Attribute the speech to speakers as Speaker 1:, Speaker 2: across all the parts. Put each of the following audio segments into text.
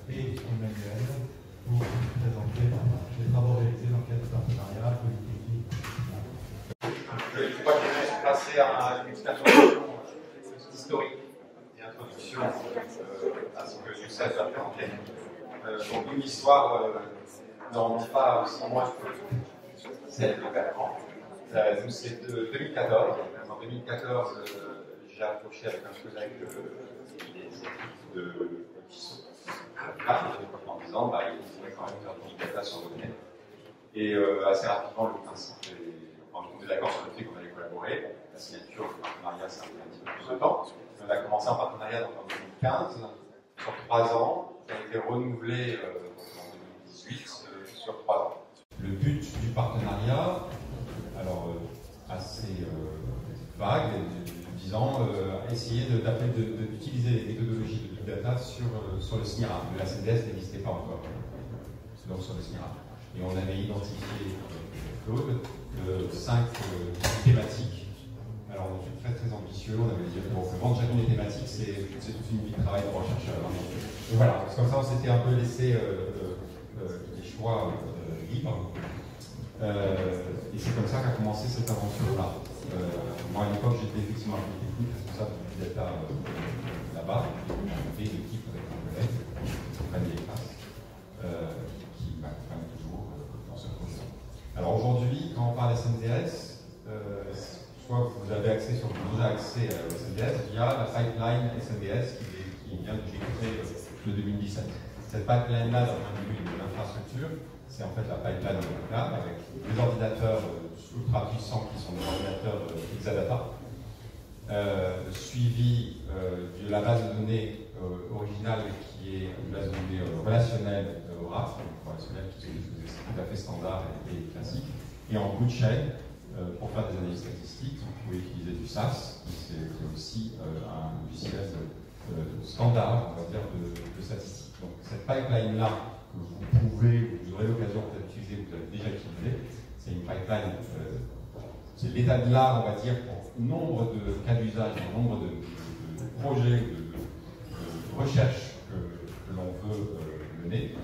Speaker 1: et Emmanuel pour vous présenter les travaux réalisés dans le cadre du partenariat Polytechnique.
Speaker 2: Je crois que je vais passer à une explication historique et introduction à ce que Youssef va présenter. Donc une histoire n'en dit pas aussi moins que celle de Bertrand. C'est de 2014. En 2014, j'ai approché avec un collègue de en disant il faudrait quand même faire du data sur le net. Et assez rapidement, le principe on est d'accord sur le fait qu'on allait collaborer. La signature du partenariat, ça a pris un petit peu plus de temps. On a commencé en partenariat en 2015, sur 3 ans. Ça a été renouvelé en 2018 sur 3 ans.
Speaker 3: Le but du partenariat, alors assez vague, disant essayer d'utiliser les méthodologies de Big Data sur le SNIRA. Le CDS n'existait pas encore, donc sur le SNIRA. Et on avait identifié, Claude, 5 thématiques. Alors on était très très ambitieux, on avait dit que vendre chacune des thématiques, c'est toute une vie de travail pour chercheur. Et voilà, comme ça on s'était un peu laissé les choix libres. Et c'est comme ça qu'a commencé cette aventure-là. Moi à l'époque j'étais effectivement à Polytechnique, responsable de Big Data là-bas, et une équipe avec un collègue qui prennent les classes, qui m'accompagne toujours dans ce projet. Alors aujourd'hui, quand on parle SNDS, soit vous avez accès sur déjà accès à SNDS via la pipeline SNDS qui vient de créer de 2017. Cette pipeline-là, d'un point de vue de l'infrastructure, c'est en fait la pipeline de cloud avec des ordinateurs ultra puissants qui sont des ordinateurs Exadata, suivi de la base de données originale qui est une base de données relationnelle Oracle, relationnelle qui est tout à fait standard et classique, et en bout de chaîne pour faire des analyses statistiques. Vous pouvez utiliser du SAS, c'est aussi un logiciel standard, on va dire, de statistiques. Donc cette pipeline-là que vous aurez l'occasion peut-être d'utiliser, vous avez déjà utilisé, c'est une pipeline, c'est l'état de l'art, on va dire, pour nombre de cas d'usage, nombre de projets de recherche que l'on veut mener,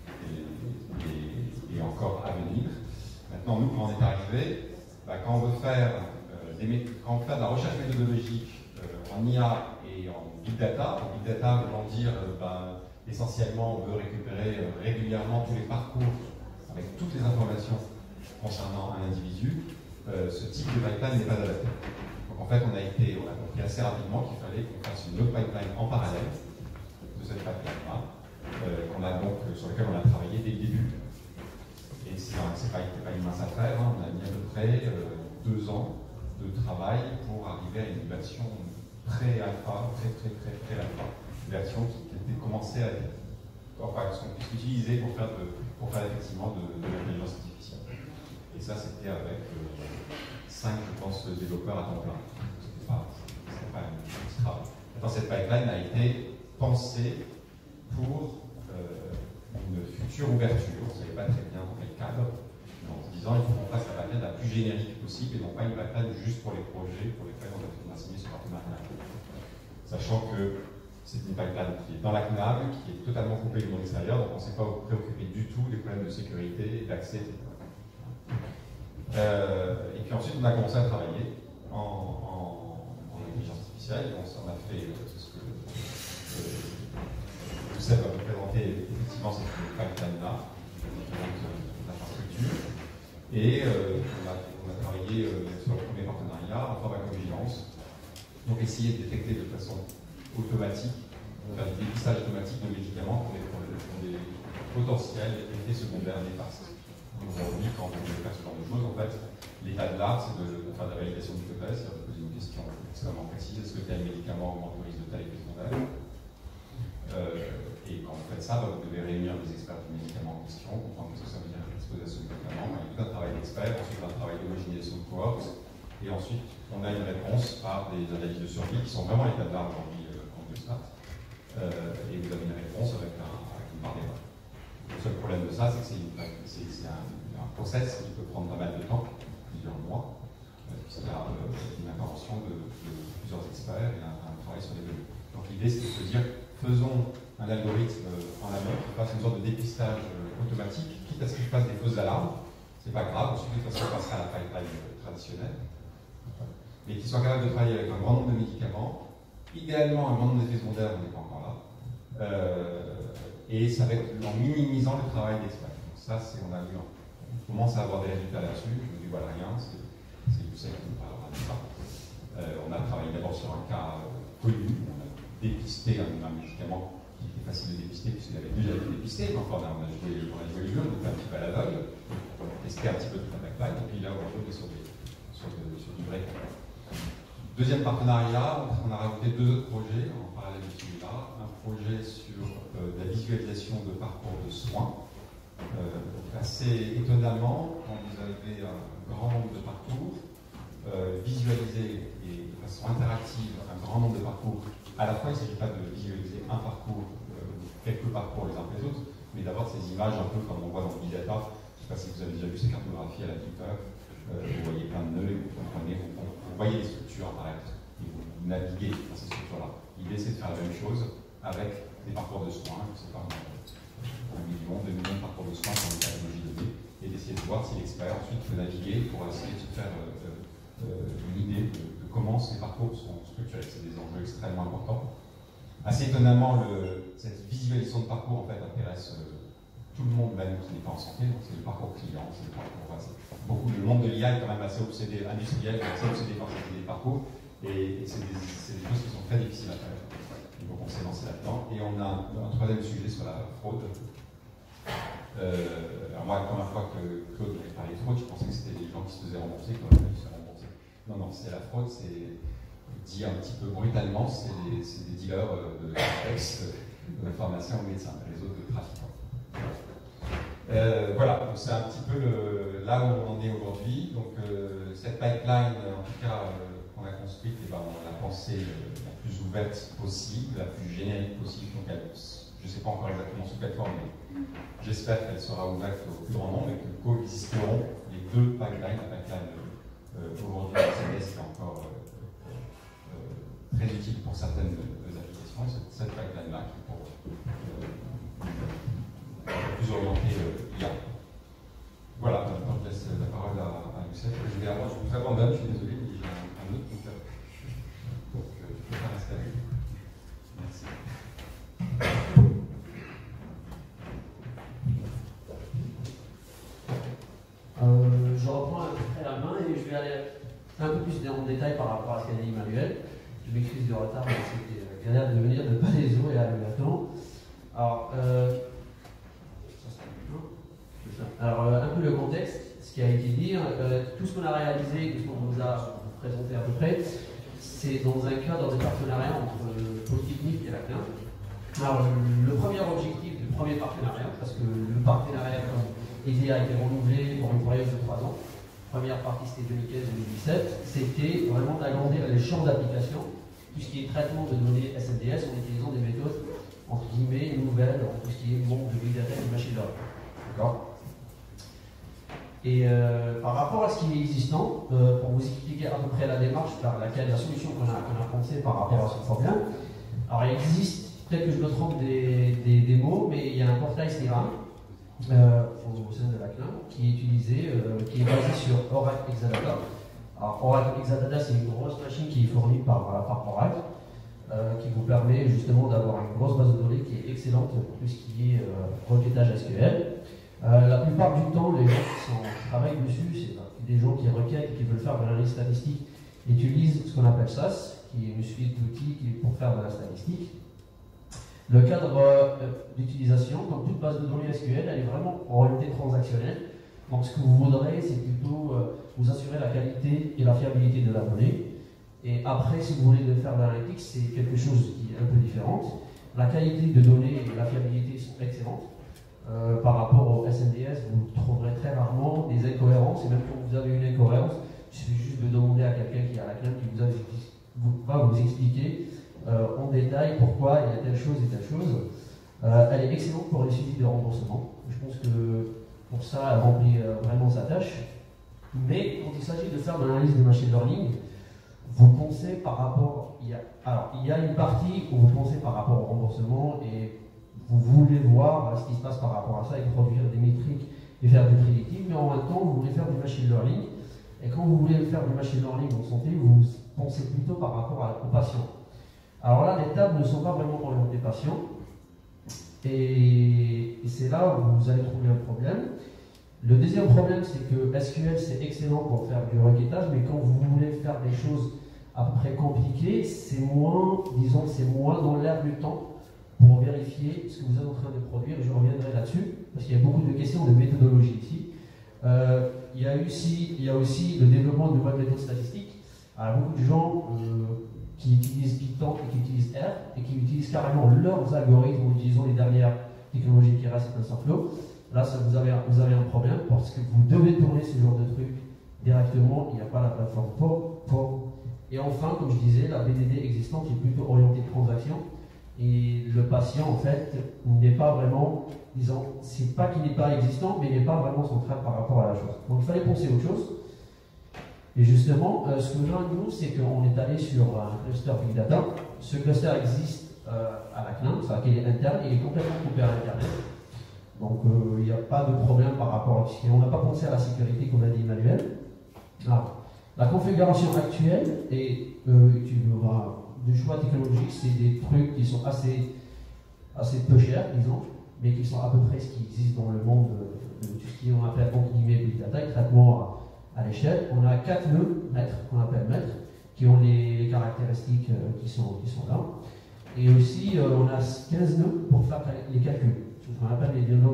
Speaker 3: et encore à venir. Maintenant, nous, quand on est arrivé, quand on veut faire de la recherche méthodologique en IA et en Big Data, voulant dire essentiellement on veut récupérer régulièrement tous les parcours avec toutes les informations concernant un individu, ce type de pipeline n'est pas adapté. Donc en fait, on a compris assez rapidement qu'il fallait qu'on fasse une autre pipeline en parallèle de cette pipeline-là, sur laquelle on a travaillé dès le début. Et c'est pas une mince affaire, hein. On a mis à peu près 2 ans de travail pour arriver à une version pré-alpha, très alpha, une version qui était commencée à qu'on puisse utiliser pour faire effectivement de l'intelligence artificielle. Et ça, c'était avec 5, je pense, développeurs à temps plein. C'était pas un travail. Maintenant, cette pipeline a été pensée pour une future ouverture. On ne savait pas très bien dans quel cadre, mais en se disant il faut qu'on fasse la pipeline la plus générique possible et non pas une pipeline juste pour les projets pour lesquels on a signé ce partenariat. Sachant que c'est une pipeline qui est dans la CNAB, qui est totalement coupée du monde extérieur, donc on ne s'est pas préoccupé du tout des problèmes de sécurité et d'accès, etc. Et puis ensuite, on a commencé à travailler en intelligence artificielle. On a fait ce que Youssef va vous présenter, effectivement, cette pipeline-là, l'infrastructure. Et on a travaillé sur le premier partenariat en pharmacovigilance. Donc essayer de détecter de façon automatique, faire du dépistage automatique de médicaments pour des potentiels effets secondaires néfastes. Aujourd'hui, quand on veut faire ce genre de choses, en fait, l'état de l'art, c'est de faire de la validation d'hypothèse, c'est de poser une question extrêmement précise. Est-ce que tel médicament augmente le risque de tel effet secondaire? Et quand vous faites ça, vous devez réunir des experts du médicament en question, comprendre ce que ça veut dire exposer à ce médicament. Il y a tout un travail d'experts, ensuite un travail d'homogénéisation de cohortes, et ensuite on a une réponse par des analyses de survie qui sont vraiment l'état de l'art aujourd'hui en Biostat. Et vous avez une réponse avec une barre d'erreur. Le seul problème de ça, c'est que c'est un process qui peut prendre pas mal de temps, plusieurs mois, puisqu'il y a une intervention de plusieurs experts et un travail sur les données. Donc l'idée, c'est de se dire, il faisons un algorithme en amont qui fasse une sorte de dépistage automatique, quitte à ce qu'il fasse des fausses alarmes. C'est pas grave, ensuite de toute façon on passera à la pipeline traditionnelle. Mais qui soit capable de travailler avec un grand nombre de médicaments, idéalement un grand nombre d'effets secondaires, on n'est pas encore là, et ça va être en minimisant le travail d'expert. Donc ça, on commence à avoir des résultats là-dessus, je ne vous dévoile rien, c'est Youssef qui nous parlera de ça. On a travaillé d'abord sur un cas connu, on a dépisté un médicament qui était facile de dépister puisqu'il avait déjà été dépisté, donc on a joué le jeu, on était un petit peu à l'aveugle, on a testé un petit peu toute la pipeline, et puis là aujourd'hui on est sur du vrai cas. Deuxième partenariat, on a rajouté 2 autres projets en parallèle de celui-là. Un projet sur la visualisation de parcours de soins. Assez étonnamment, quand vous avez un grand nombre de parcours, visualiser et de façon interactive un grand nombre de parcours, à la fois il ne s'agit pas de visualiser un parcours, quelques parcours les uns après les autres, mais d'avoir ces images un peu comme on voit dans le Big Data. Je ne sais pas si vous avez déjà vu ces cartographies à la Twitter. Vous voyez plein de nœuds, vous voyez les structures apparaître et vous naviguez dans ces structures-là. L'idée, c'est de faire la même chose avec des parcours de soins, je ne sais pas, 1 million, 2 millions de parcours de soins sur une pathologie donnée, et d'essayer de voir si l'expert ensuite peut naviguer pour essayer de se faire une idée de comment ces parcours sont structurés. C'est des enjeux extrêmement importants. Assez étonnamment, cette visualisation de parcours en fait intéresse tout le monde, même qui n'est pas en santé, donc c'est le parcours client, c'est le parcours. Beaucoup, le monde de l'IA est quand même assez obsédé, industriel, assez obsédé par ces parcours, et c'est des choses qui sont très difficiles à faire. Donc on s'est lancé là-dedans. Et on a un troisième sujet sur la fraude. Alors moi, la première fois que Claude m'avait parlé de fraude, je pensais que c'était des gens qui se faisaient rembourser, qui auraient se faire rembourser. Non, non, c'est la fraude, c'est dit un petit peu brutalement, c'est des dealers de textes, de pharmaciens ou médecins, les autres de trafiquants. Voilà, donc c'est un petit peu là où on en est aujourd'hui. Donc cette pipeline, en tout cas, qu'on a construite, on l'a pensée la plus ouverte possible, la plus générique possible. Donc je ne sais pas encore exactement sous quelle forme, mais j'espère qu'elle sera ouverte au plus grand nombre et que coexisteront les 2 pipelines. La pipeline aujourd'hui, la CDS est encore très utile pour certaines applications, et cette pipeline-là qui est pour plus orienté IA. Voilà, maintenant je laisse la parole à Youssef. Je vous abandonne, je suis désolé, mais j'ai un autre compteur. Donc je ne peux pas rester avec vous. Merci.
Speaker 4: Je reprends à peu près la main et je vais aller un peu plus en détail par rapport à ce qu'a dit Emmanuel. Je m'excuse du retard, mais c'était galère de venir de Palaiso et à Lunaton. Alors, un peu le contexte, ce qui a été dit, tout ce qu'on a réalisé, tout ce qu'on vous a présenté à peu près, c'est dans un cadre de partenariat entre Polytechnique et la CNIL. Alors, le premier objectif du premier partenariat, parce que le partenariat a été renouvelé pour une période de 3 ans, première partie c'était 2015-2017, c'était vraiment d'agrandir les champs d'application, tout ce qui est traitement de données SNDS en utilisant des méthodes, entre guillemets, nouvelles, en tout ce qui est monde de big data et de machine learning. D'accord ? Et par rapport à ce qui est existant, pour vous expliquer à peu près la démarche par laquelle la solution qu'on a pensée par rapport à ce problème, alors il existe, peut-être que je me trompe des mots, mais il y a un portail SNIRAM au sein de la CNIL qui est utilisé, qui est basé sur Oracle Exadata. Alors Oracle Exadata, c'est une grosse machine qui est fournie par Oracle, qui vous permet justement d'avoir une grosse base de données qui est excellente pour tout ce qui est requêtage SQL. La plupart du temps, les gens qui travaillent dessus, c'est des gens qui requêtent, qui veulent faire de l'analyse statistique, utilisent ce qu'on appelle SAS, qui est une suite d'outils pour faire de la statistique. Le cadre d'utilisation, comme toute base de données SQL, elle est vraiment orientée transactionnelle. Donc ce que vous voudrez, c'est plutôt vous assurer la qualité et la fiabilité de la donnée. Et après, si vous voulez faire de l'analytics, c'est quelque chose qui est un peu différent. La qualité de données et la fiabilité sont excellentes. Par rapport au SNDS, vous trouverez très rarement des incohérences, et même quand vous avez une incohérence, il suffit juste de demander à quelqu'un qui est à la CNIL qui va vous expliquer en détail pourquoi il y a telle chose et telle chose. Elle est excellente pour les suivis de remboursement. Je pense que pour ça, elle remplit vraiment sa tâche. Mais quand il s'agit de faire de l'analyse de machine learning, vous pensez par rapport, il y a une partie où vous pensez par rapport au remboursement voulez voir ce qui se passe par rapport à ça et produire des métriques et faire du prédictif, mais en même temps, vous voulez faire du machine learning. Et quand vous voulez faire du machine learning en santé, vous pensez plutôt par rapport au patient. Alors là, les tables ne sont pas vraiment orientées patient. Et c'est là où vous allez trouver un problème. Le deuxième problème, c'est que SQL, c'est excellent pour faire du requêtage, mais quand vous voulez faire des choses à peu près compliquées, c'est moins, disons, c'est moins dans l'air du temps pour vérifier ce que vous êtes en train de produire. Je reviendrai là-dessus, parce qu'il y a beaucoup de questions de méthodologie ici. Il y a aussi le développement de nouvelles méthodes statistiques. Alors, beaucoup de gens qui utilisent Python et qui utilisent R et qui utilisent carrément leurs algorithmes en utilisant les dernières technologies qui restent dans TensorFlow. Là, vous avez un problème parce que vous devez tourner ce genre de truc directement. Il n'y a pas la plateforme pour. Et enfin, comme je disais, la BDD existante est plutôt orientée transaction. Et le patient, en fait, n'est pas vraiment, disons, c'est pas qu'il n'est pas existant, mais il n'est pas vraiment central par rapport à la chose. Donc il fallait penser à autre chose. Et justement, ce que nous, c'est qu'on est allé sur un cluster Big Data. Ce cluster existe à la CNIL, c'est-à-dire qu'il est interne, il est complètement coupé à l'Internet. Donc il n'y a pas de problème par rapport à ce qu'on n'a pas pensé à la sécurité, comme a dit Emmanuel. Alors, la configuration actuelle, et tu verras, du choix technologique, c'est des trucs qui sont assez peu chers, disons, mais qui sont à peu près ce qui existe dans le monde de tout ce qu'on appelle entre guillemets Big Data, traitement à l'échelle. On a 4 nœuds maîtres, qu'on appelle maîtres, qui ont les caractéristiques qui sont là. Et aussi, on a 15 nœuds pour faire les calculs, ce qu'on appelle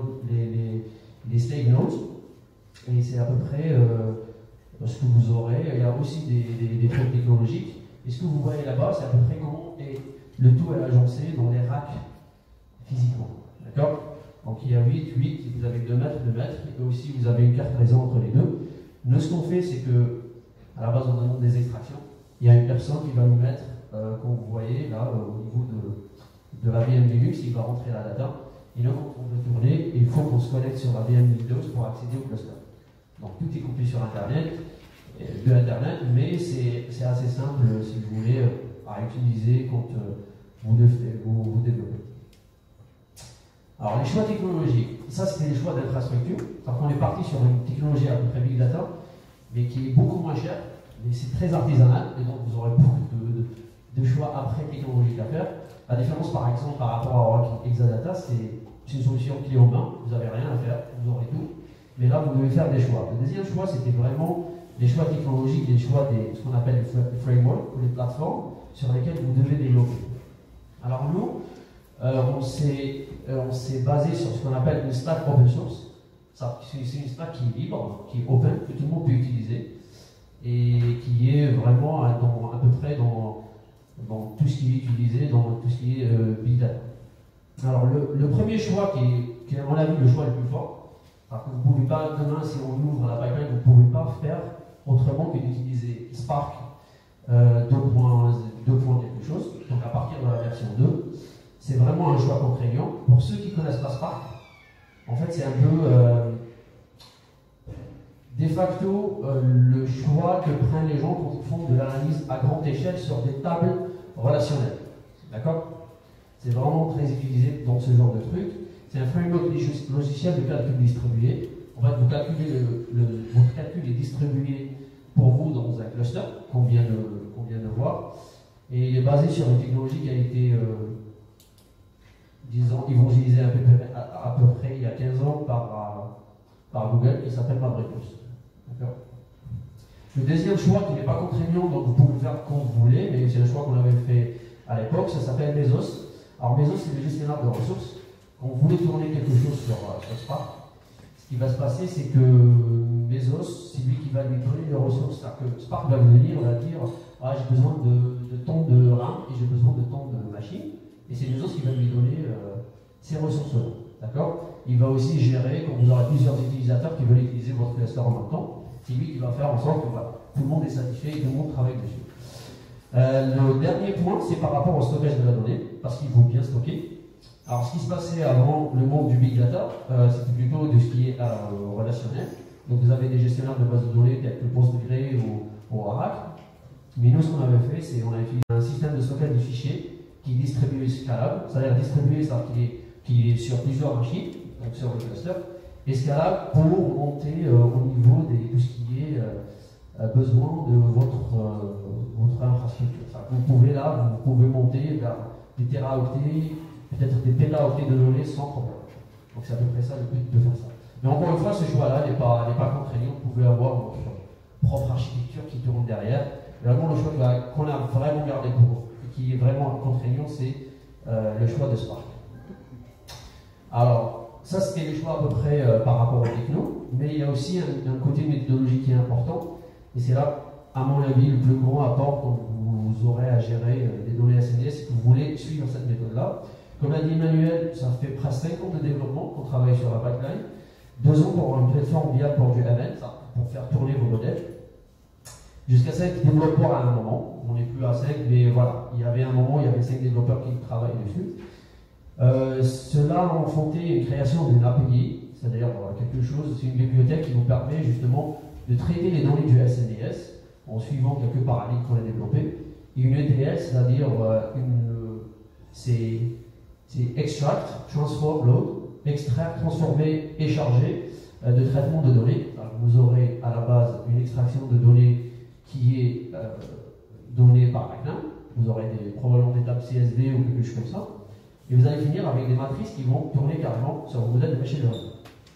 Speaker 4: les state nodes. Et c'est à peu près ce que vous aurez. Il y a aussi des trucs technologiques. Et ce que vous voyez là-bas, c'est à peu près comment le tout est agencé dans les racks physiquement. D'accord? Donc il y a 8, vous avez 2 mètres, et aussi vous avez une carte réseau entre les deux. Nous, ce qu'on fait, c'est que, à la base, on demande des extractions. Il y a une personne qui va nous mettre, comme vous voyez là, au niveau de la VM Linux, il va rentrer la data. Et là, quand on veut tourner, il faut qu'on se connecte sur la VM Windows pour accéder au cluster. Donc tout est coupé sur Internet, mais c'est assez simple, si vous voulez, à utiliser quand vous développez. Alors les choix technologiques, ça c'était les choix d'infrastructure. C'est-à-dire qu'on est parti sur une technologie à peu près Big Data, mais qui est beaucoup moins chère, mais c'est très artisanal, et donc vous aurez beaucoup de choix après technologiques à faire. La différence par exemple par rapport à Oracle Exadata, c'est une solution clé en main, vous n'avez rien à faire, vous aurez tout, mais là vous devez faire des choix. Le deuxième choix, c'était vraiment les choix technologiques, les choix ce qu'on appelle les frameworks ou les plateformes sur lesquelles vous devez développer. Alors nous, on s'est basé sur ce qu'on appelle une stack open source. C'est une stack qui est libre, qui est open, que tout le monde peut utiliser, et qui est vraiment à peu près dans tout ce qui est utilisé, dans tout ce qui est Big Data. Alors le premier choix qui est à mon avis le choix le plus fort, parce que vous ne pouvez pas, demain si on ouvre la pipeline, vous ne pouvez pas faire autrement que d'utiliser Spark 2.0 quelque chose, donc à partir de la version 2. C'est vraiment un choix contraignant. Pour ceux qui ne connaissent pas Spark, en fait c'est un peu de facto le choix que prennent les gens quand ils font de l'analyse à grande échelle sur des tables relationnelles. D'accord? C'est vraiment très utilisé dans ce genre de truc. C'est un framework logiciel de calcul distribué. En fait, votre calcul est distribué pour vous dans un cluster qu'on vient de voir. Et il est basé sur une technologie qui a été, disons, évangélisée à peu près il y a 15 ans par Google, qui s'appelle Mabricus. D'accord? Le deuxième choix qui n'est pas contraignant, donc vous pouvez le faire quand vous voulez, mais c'est le choix qu'on avait fait à l'époque, ça s'appelle Mesos. Alors Mesos, c'est le gestionnaire de ressources. Quand vous voulez tourner quelque chose sur Spark, ce qui va se passer, c'est que Mesos, c'est lui qui va lui donner les ressources. C'est-à-dire que Spark va venir, va dire j'ai besoin de tant de RAM et j'ai besoin de tant de machines. Et c'est Mesos qui va lui donner ces ressources-là. D'accord? Il va aussi gérer, quand vous aurez plusieurs utilisateurs qui veulent utiliser votre cluster en même temps, c'est lui qui va faire en sorte que voilà, tout le monde est satisfait et tout le monde travaille dessus. Le dernier point, c'est par rapport au stockage de la donnée, parce qu'il faut bien stocker. Alors, ce qui se passait avant le monde du Big Data, c'était plutôt de ce qui est relationnel. Donc, vous avez des gestionnaires de bases de données tels que PostgreSQL ou Oracle. Mais nous, ce qu'on avait fait, c'est qu'on a utilisé un système de stockage de fichiers qui est distribué scalable. C'est-à-dire distribué, c'est-à-dire qu'il est qui est sur plusieurs machines, donc sur le cluster, et Scala pour monter au niveau de tout ce qui est besoin de votre infrastructure. Vous pouvez là, vous pouvez monter vers des téraoctets, peut-être des pétaoctets de données sans problème. Donc c'est à peu près ça le but de faire ça. Mais encore une fois, ce choix-là n'est pas contraignant. Vous pouvez avoir votre propre architecture qui tourne derrière. Vraiment, le choix qu'on a vraiment gardé pour vous, qui est vraiment contraignant, c'est le choix de Spark. Alors, ça c'était le choix à peu près par rapport au techno, mais il y a aussi un côté méthodologique qui est important, et c'est là, à mon avis, le plus grand apport quand vous aurez à gérer des données SNDS, c'est que vous voulez suivre cette méthode-là. Comme l'a dit Emmanuel, ça fait presque 5 ans de développement qu'on travaille sur la pipeline, 2 ans pour une plateforme viable pour du ML, pour faire tourner vos modèles. Jusqu'à 5 développeurs à un moment, on n'est plus à 5, mais voilà, il y avait un moment, il y avait 5 développeurs qui travaillaient dessus. Cela a enfanté une création d'une API, c'est-à-dire quelque chose, c'est une bibliothèque qui vous permet justement de traiter les données du SNDS en suivant quelques paradigmes qu'on a développés. Et une ETL, c'est-à-dire c'est extract, transform, load, extraire, transformer et charger de traitement de données. Alors, vous aurez à la base une extraction de données qui est donnée par la CNAM. Vous aurez probablement des tables CSV ou quelque chose comme ça. Et vous allez finir avec des matrices qui vont tourner carrément sur vos modèles de machine learning.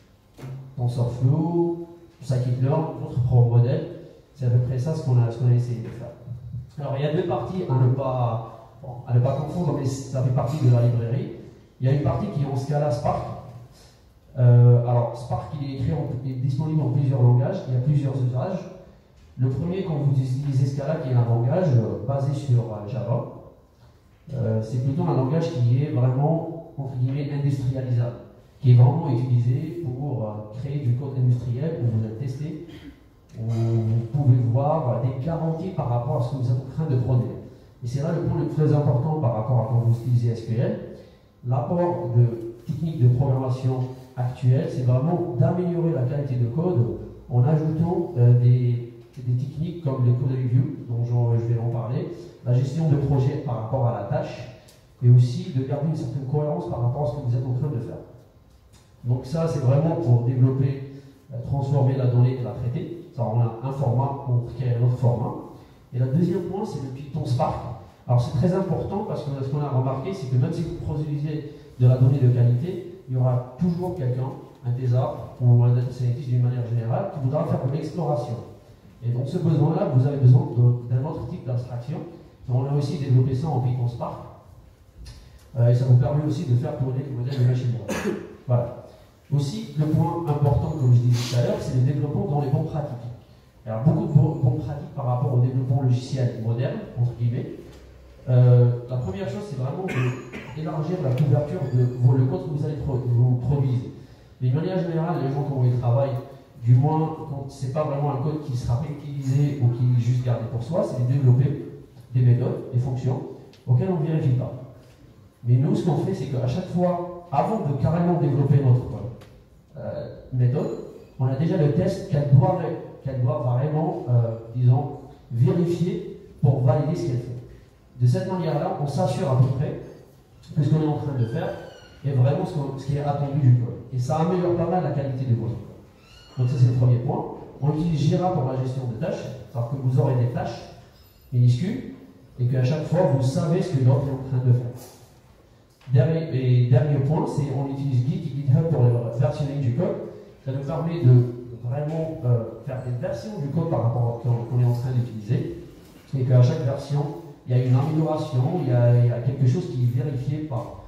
Speaker 4: TensorFlow, Scikit-learn, votre propre modèle, c'est à peu près ça ce qu'on a essayé de faire. Alors il y a deux parties à ne pas confondre, mais ça fait partie de la librairie. Il y a une partie qui est en Scala Spark. Alors Spark il est disponible en plusieurs langages, il y a plusieurs usages. Le premier, quand vous utilisez Scala, qui est un langage basé sur Java, c'est plutôt un langage qui est vraiment, entre guillemets, industrialisable, qui est vraiment utilisé pour créer du code industriel, où vous allez tester, où vous pouvez voir des garanties par rapport à ce que vous êtes en train de produire. Et c'est là le point le plus important par rapport à quand vous utilisez SQL. L'apport de techniques de programmation actuelles, c'est vraiment d'améliorer la qualité de code en ajoutant des techniques comme les code review, dont je vais en parler, la gestion de projet par rapport à la tâche, et aussi de garder une certaine cohérence par rapport à ce que vous êtes en train de faire. Donc ça, c'est vraiment pour développer, transformer la donnée et la traiter. Ça, on a un format, on crée un autre format. Et le deuxième point, c'est le Python Spark. Alors c'est très important parce que ce qu'on a remarqué, c'est que même si vous produisez de la donnée de qualité, il y aura toujours quelqu'un, un thésard ou un data scientist d'une manière générale, qui voudra faire de l'exploration. Et donc ce besoin-là, vous avez besoin d'un autre type d'abstraction. On a aussi développé ça en Python Spark. Et ça vous permet aussi de faire tourner les modèles de machine learning. Voilà. Aussi, le point important, comme je disais tout à l'heure, c'est le développement dans les bonnes pratiques. Alors beaucoup de bonnes pratiques par rapport au développement logiciel moderne, entre guillemets. La première chose, c'est vraiment d'élargir la couverture de le code que vous allez produire. Mais de manière générale, les gens quand ils travaillent, du moins quand ce n'est pas vraiment un code qui sera réutilisé ou qui est juste gardé pour soi, c'est de développer des méthodes, des fonctions auxquelles on ne vérifie pas. Mais nous, ce qu'on fait, c'est qu'à chaque fois, avant de carrément développer notre méthode, on a déjà le test qu'elle doit vraiment, disons, vérifier pour valider ce qu'elle fait. De cette manière-là, on s'assure à peu près que ce qu'on est en train de faire est vraiment ce qui est attendu du code. Et ça améliore pas mal la qualité de votre code. Donc ça, c'est le premier point. On utilise Jira pour la gestion de tâches, c'est-à-dire que vous aurez des tâches minuscules et qu'à chaque fois, vous savez ce que l'autre est en train de faire. Dernier point, c'est on utilise Git et GitHub pour le versionning du code. Ça nous permet de vraiment faire des versions du code par rapport à ce qu'on est en train d'utiliser et qu'à chaque version, il y a une amélioration, il y a quelque chose qui est vérifié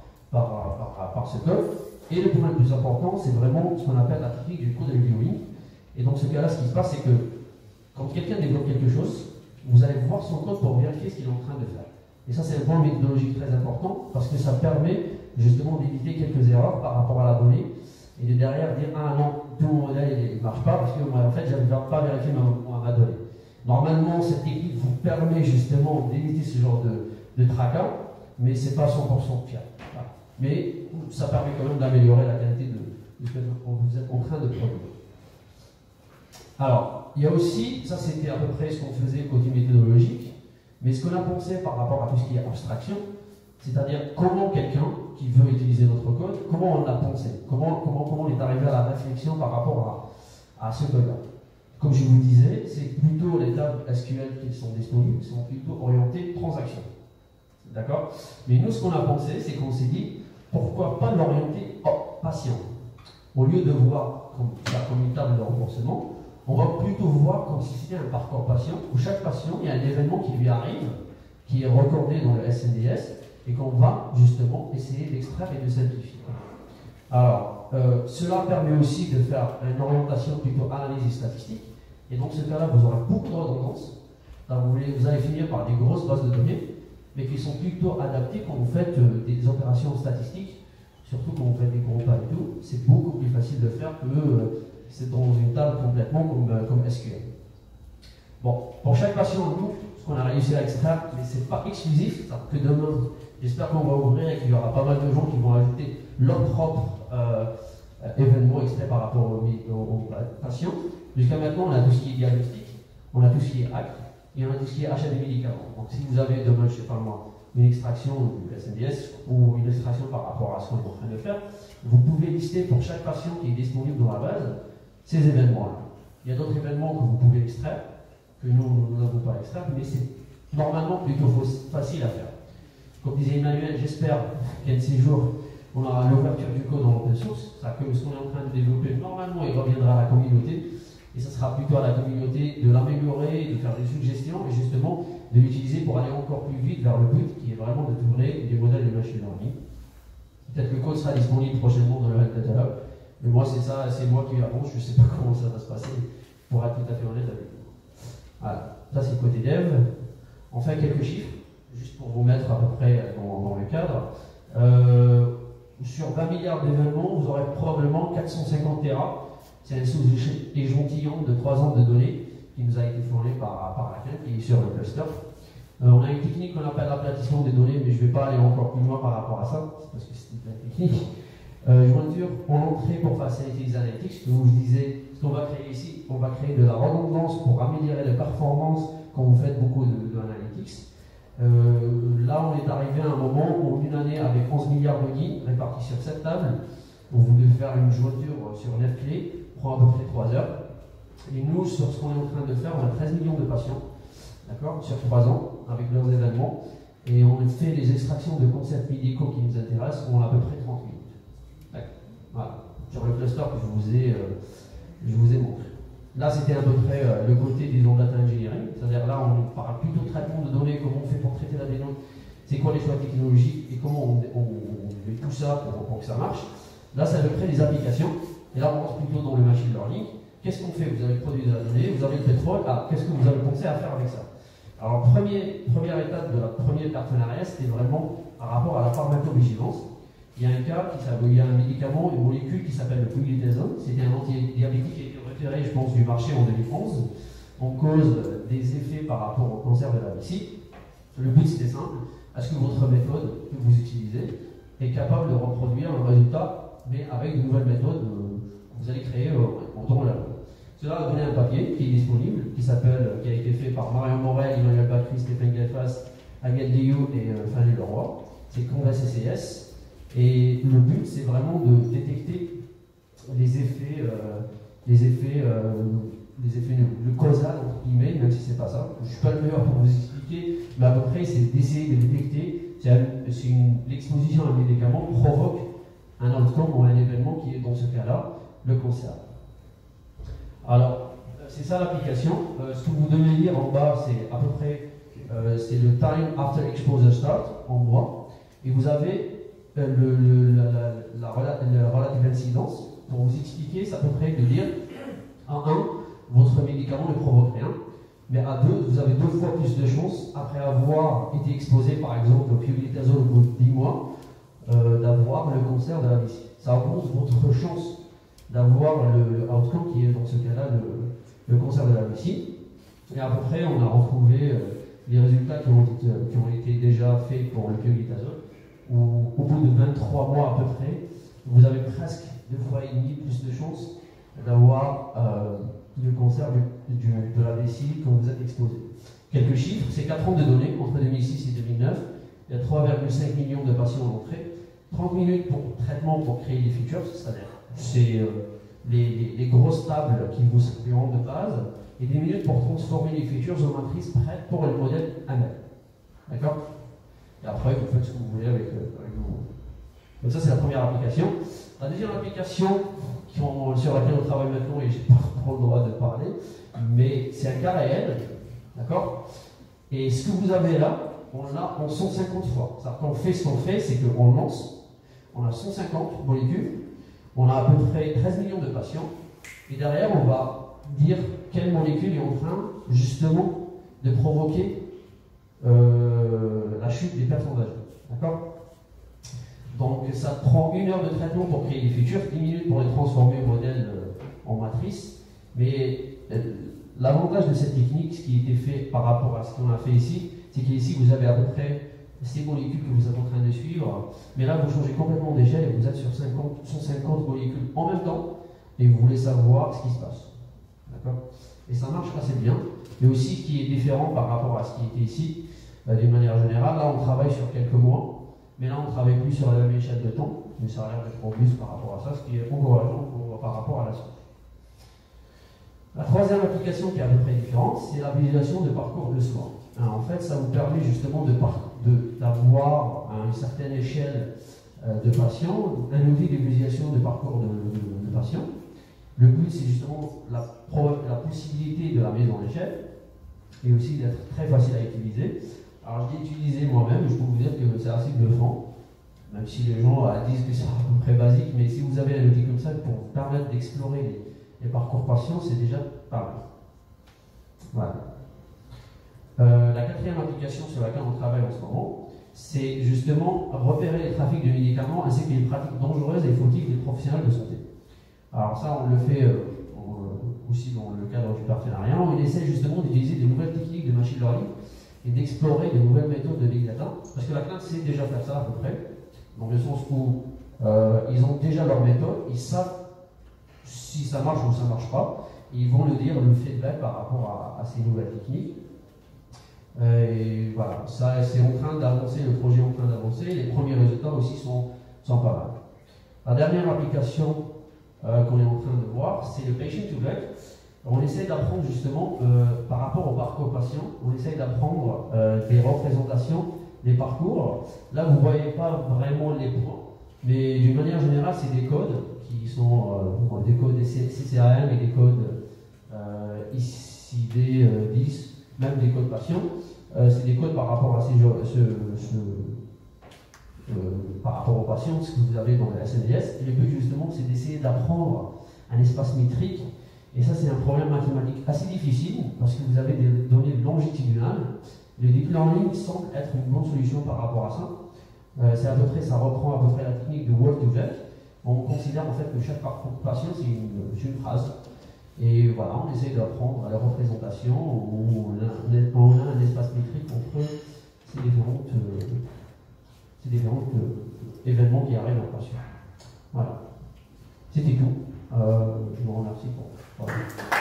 Speaker 4: par ce code. Et le point le plus important, c'est vraiment ce qu'on appelle la technique du code reviewing. Et dans ce cas-là, ce qui se passe, c'est que quand quelqu'un développe quelque chose, vous allez voir son code pour vérifier ce qu'il est en train de faire. Et ça, c'est un point méthodologique très important parce que ça permet justement d'éviter quelques erreurs par rapport à la donnée et de derrière dire ah non, tout mon modèle ne marche pas parce que moi, en fait, je ne vais pas vérifier ma donnée. Normalement, cette technique vous permet justement d'éviter ce genre de tracas, mais ce n'est pas 100% fiable. Voilà. Mais ça permet quand même d'améliorer la qualité de ce que vous êtes en train de produire. Alors, il y a aussi, ça c'était à peu près ce qu'on faisait côté méthodologique, mais ce qu'on a pensé par rapport à tout ce qui est abstraction, c'est-à-dire comment quelqu'un qui veut utiliser notre code, comment comment on a pensé, comment on est arrivé à la réflexion par rapport à ce code-là. Comme je vous disais, c'est plutôt les tables SQL qui sont disponibles, sont plutôt orientées transaction. D'accord? Mais nous, ce qu'on a pensé, c'est qu'on s'est dit, pourquoi pas l'orienter patient? Au lieu de voir comme une table de remboursement, on va plutôt voir comme si c'était un parcours patient, où chaque patient, il y a un événement qui lui arrive, qui est recordé dans le SNDS, et qu'on va justement essayer d'extraire et de simplifier. Alors, cela permet aussi de faire une orientation plutôt analyse statistique, et dans ce cas-là, vous aurez beaucoup de redondance. Vous allez finir par des grosses bases de données, mais qui sont plutôt adaptées quand vous faites des opérations statistiques, surtout quand vous faites des gros pas et tout, c'est beaucoup plus facile de faire que c'est dans une table complètement comme SQL. Bon, pour chaque patient, nous, ce qu'on a réussi à extraire, mais c'est pas exclusif, que demain, j'espère qu'on va ouvrir et qu'il y aura pas mal de gens qui vont ajouter leur propre événement extrait par rapport aux patients. Jusqu'à maintenant, on a tout ce qui est diagnostic, on a tout ce qui est acte, et on a tout ce qui est achat des médicaments. Donc si vous avez demain, je ne sais pas moi, une extraction du SNDS ou une extraction par rapport à ce qu'on est en train de faire, vous pouvez lister pour chaque patient qui est disponible dans la base ces événements-là. Il y a d'autres événements que vous pouvez extraire, que nous n'avons pas extraire, mais c'est normalement plutôt facile à faire. Comme disait Emmanuel, j'espère qu'un de ces jours, on aura l'ouverture du code en open source, c'est-à-dire que ce qu'on est en train de développer, normalement, il reviendra à la communauté, et ce sera plutôt à la communauté de l'améliorer, de faire des suggestions, et justement de l'utiliser pour aller encore plus vite vers le but, qui est vraiment de tourner des modèles de machine learning. Peut-être que le code sera disponible prochainement dans le Red Data Lab, mais moi c'est ça, c'est moi qui avance, je ne sais pas comment ça va se passer, pour être tout à fait honnête avec vous. Voilà, ça c'est le côté dev. On fait quelques chiffres, juste pour vous mettre à peu près dans le cadre. Sur 20 milliards d'événements, vous aurez probablement 450 Tera. C'est un sous-échantillon de 3 ans de données qui nous a été fourni par la CNET, qui est sur le cluster. On a une technique qu'on appelle l'aplatissement des données, mais je ne vais pas aller encore plus loin par rapport à ça, parce que c'est une technique. Jointure en entrée pour faciliter les analytics. Je vous disais, ce qu'on va créer ici, on va créer de la redondance pour améliorer les performances quand vous faites beaucoup d'analytics. Là, on est arrivé à un moment où une année avec 11 milliards de lignes répartis sur 7 tables, on voulait faire une jointure sur 9 clés, prend à peu près 3 heures. Et nous, sur ce qu'on est en train de faire, on a 13 millions de patients, d'accord, sur 3 ans, avec leurs événements, et on fait les extractions de concepts médicaux qui nous intéressent, on a à peu près 30 minutes. Voilà, sur le cluster que je vous ai montré. Là, c'était à peu près le côté des data engineering, c'est-à-dire là, on parle plutôt de traitement de données, comment on fait pour traiter la donnée, c'est quoi les choix technologiques et comment on fait tout ça pour que ça marche. Là, ça veut créer des applications, et là, on rentre plutôt dans le machine learning. Qu'est-ce qu'on fait? Vous avez le produit de la donnée, vous avez le pétrole, qu'est-ce que vous avez pensé à faire avec ça? Alors, première étape de la première partenariat, c'était vraiment par rapport à la pharmacovigilance. Il y a un cas, il y a un médicament, une molécule qui s'appelle le pioglitazone. C'était un antidiabétique qui a été retiré, je pense, du marché en 2011, en cause des effets par rapport au cancer de la vessie. Le but, c'était simple. Est-ce que votre méthode que vous utilisez est capable de reproduire le résultat, mais avec de nouvelles méthodes que vous allez créer en temps labo? Cela a donné un papier qui est disponible, qui a été fait par Marion Morel, Emmanuel Bacry, Stéphane Galfas, Agathe Guillot et Fanny Leroy. C'est Conva CCS. Et le but, c'est vraiment de détecter les effets le causal, entre guillemets, même si c'est pas ça. Je ne suis pas le meilleur pour vous expliquer, mais à peu près, c'est d'essayer de détecter si l'exposition à un médicament provoque un outcome ou un événement qui est, dans ce cas-là, le cancer. Alors, c'est ça l'application. Ce que vous devez lire en bas, c'est à peu près c'est le time after exposure start, en bois. Et vous avez la relative incidence. Pour vous expliquer, c'est à peu près de dire à 1, votre médicament ne provoque rien, mais à 2, vous avez 2 fois plus de chances, après avoir été exposé par exemple au pioglitazone au bout de 10 mois, d'avoir le cancer de la vessie. Ça augmente votre chance d'avoir le outcome qui est dans ce cas-là le cancer de la vessie. Et à peu près, on a retrouvé les résultats qui ont été déjà faits pour le pioglitazone, où au bout de 23 mois à peu près, vous avez presque 2 fois et demi plus de chances d'avoir le cancer de la vessie quand vous êtes exposé. Quelques chiffres, c'est 4 ans de données, entre 2006 et 2009, il y a 3,5 millions de patients en entrée, 30 minutes pour traitement pour créer des features, c'est-à-dire c'est les grosses tables qui vous serviront de base, et 10 minutes pour transformer les features en matrices prêtes pour le modèle ML. D'accord? Et après, vous faites ce que vous voulez avec vous. Donc ça, c'est la première application. La deuxième application sur laquelle on travaille maintenant, et je n'ai pas trop le droit de parler, mais c'est un cas réel, d'accord? Et ce que vous avez là, on l'a en 150 fois. C'est-à-dire qu'on fait ce qu'on fait, c'est qu'on lance, on a 150 molécules, on a à peu près 13 millions de patients, et derrière, on va dire quelle molécule est en train, justement, de provoquer la chute des personnes âgées. D'accord? Donc, ça prend 1 heure de traitement pour créer les features, 10 minutes pour les transformer au modèle en matrice, mais l'avantage de cette technique, ce qui était fait par rapport à ce qu'on a fait ici, c'est qu'ici, vous avez à peu près ces molécules que vous êtes en train de suivre, mais là, vous changez complètement d'échelle et vous êtes sur 150 molécules en même temps, et vous voulez savoir ce qui se passe. D'accord? Et ça marche assez bien. Et aussi, ce qui est différent par rapport à ce qui était ici, d'une manière générale, là, on travaille sur quelques mois, mais là, on ne travaille plus sur la même échelle de temps, mais ça a l'air d'être en plus par rapport à ça, ce qui est encourageant par rapport à la suite. La troisième application qui est à peu près différente, c'est la visualisation de parcours de soins. En fait, ça vous permet justement d'avoir à une certaine échelle de patients un outil de visualisation de parcours de patients. Le but, c'est justement la possibilité de la mise en échelle et aussi d'être très facile à utiliser. Alors, je l'ai utilisé moi-même, je peux vous dire que c'est assez bluffant, même si les gens disent que c'est à peu près basique, mais si vous avez un outil comme ça pour vous permettre d'explorer les parcours patients, c'est déjà pas mal. Voilà. La quatrième application sur laquelle on travaille en ce moment, c'est justement repérer les trafics de médicaments ainsi que les pratiques dangereuses et fautives des professionnels de santé. Alors ça, on le fait aussi dans le cadre du partenariat. On essaie justement d'utiliser de nouvelles techniques de machine learning et d'explorer de nouvelles méthodes de big data, parce que la CNAM sait déjà faire ça à peu près, dans le sens où ils ont déjà leur méthode, ils savent si ça marche ou ça ne marche pas, et ils vont le dire, le feedback par rapport à ces nouvelles techniques. Et voilà, ça c'est en train d'avancer, le projet est en train d'avancer, les premiers résultats aussi sont pas mal. La dernière application qu'on est en train de voir, c'est le patient to back. On essaie d'apprendre justement, par rapport au parcours patient, on essaie d'apprendre des représentations des parcours. Là, vous ne voyez pas vraiment les points, mais d'une manière générale, c'est des codes qui sont des codes CCAM et des codes ICD-10, même des codes patients. C'est des codes par rapport à par rapport aux patients, ce que vous avez dans le SNDS. Et le but justement, c'est d'essayer d'apprendre un espace métrique. Et ça, c'est un problème mathématique assez difficile parce que vous avez des données longitudinales. Le deep learning semble être une bonne solution par rapport à ça. C'est à peu près, ça reprend à peu près la technique de word to jet. On considère en fait que chaque parcours patient, c'est une phrase. Et voilà, on essaie d'apprendre la représentation où on a un espace métrique entre ces différents événements qui arrivent en patient. Voilà. C'était tout. Je vous remercie pour. Voilà.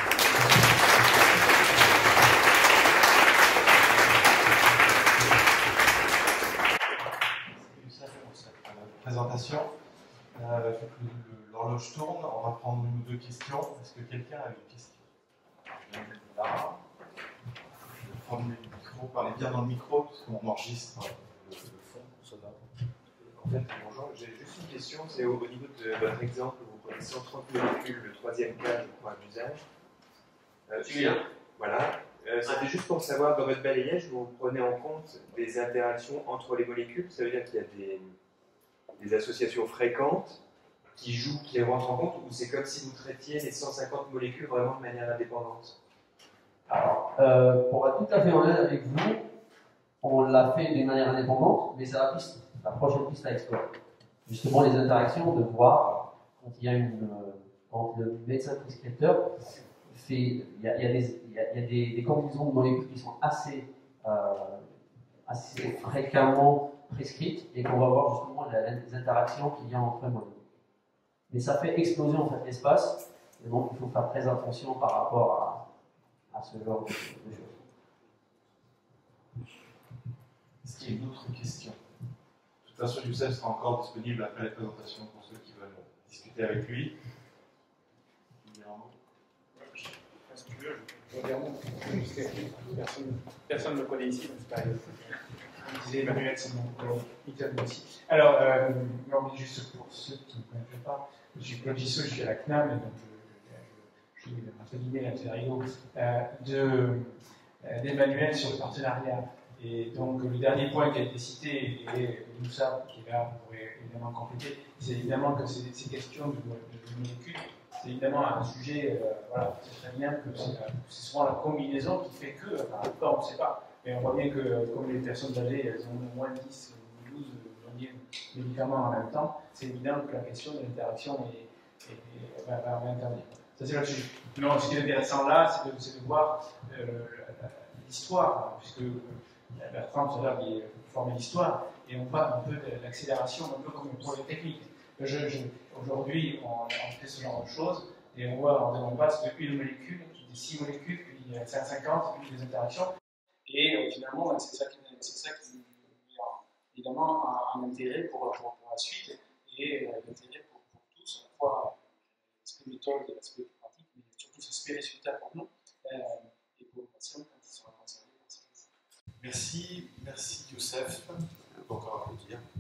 Speaker 1: Présentation. L'horloge tourne, on va prendre une ou deux questions. Est-ce que quelqu'un a une question? Là. Je vais prendre le micro, parlez bien dans le micro, parce qu'on enregistre le fond sonore.
Speaker 5: En fait, bonjour, j'ai juste une question, c'est au niveau de votre exemple, vous prenez 130 molécules, le troisième cas, je crois, d'usage. Voilà. C'était juste pour savoir, dans votre balayage, vous prenez en compte des interactions entre les molécules, ça veut dire qu'il y a des associations fréquentes qui jouent, qui les rentrent en compte, ou c'est comme si vous traitiez les 150 molécules vraiment de manière indépendante?
Speaker 4: Alors, pour être tout à fait honnête avec vous, on l'a fait d'une manière indépendante, mais c'est la prochaine piste à explorer. Justement, les interactions, de voir quand quand le médecin prescripteur fait, il y a des combinaisons de molécules qui sont assez fréquemment prescrites et qu'on va voir justement les interactions qu'il y a entre les molécules. Mais ça fait exploser en fait l'espace, et donc il faut faire très attention par rapport à ce genre de choses.
Speaker 1: Est-ce qu'il y a une autre question?
Speaker 5: De toute
Speaker 1: façon, Youssef sera encore disponible après la présentation pour ceux qui veulent discuter avec lui.
Speaker 6: Si tu veux, je peux dire non, parce que personne ne me connaît ici, donc c'est pas grave. Comme disait Emmanuel, c'est mon collègue aussi. Alors, juste pour ceux qui ne me connaissent pas, je suis Claude Gissot, je suis à la CNAM, et donc je suis entre guillemets l'alter ego d'Emmanuel sur le partenariat. Et donc, le dernier point qui a été cité, et Moussa, qui est là, pourrait évidemment compléter, c'est évidemment que ces questions de molécules, c'est évidemment un sujet, voilà, c'est très bien que c'est souvent la combinaison qui fait que, on ne sait pas, mais on voit bien que comme les personnes âgées, elles ont au moins 10 ou 12 médicaments en même temps, c'est évident que la question de l'interaction va intervenir. Ça, c'est là-dessus. Non, ce qui est intéressant là, c'est de voir l'histoire, puisque Bertrand, tout à l'heure, il formait l'histoire, et on voit un peu de l'accélération, un peu comme pour les techniques. Aujourd'hui, on fait ce genre de choses, et on passe d'une molécule, puis des 6 molécules, puis 50, puis des interactions, et finalement, c'est ça qui a évidemment un intérêt pour la suite, et l'intérêt pour tous, à la fois l'aspect méthode et l'aspect pratique, mais surtout l'aspect résultat pour nous, et pour les patients quand ils sont concernés.
Speaker 1: Merci Youssef. On peut encore applaudir.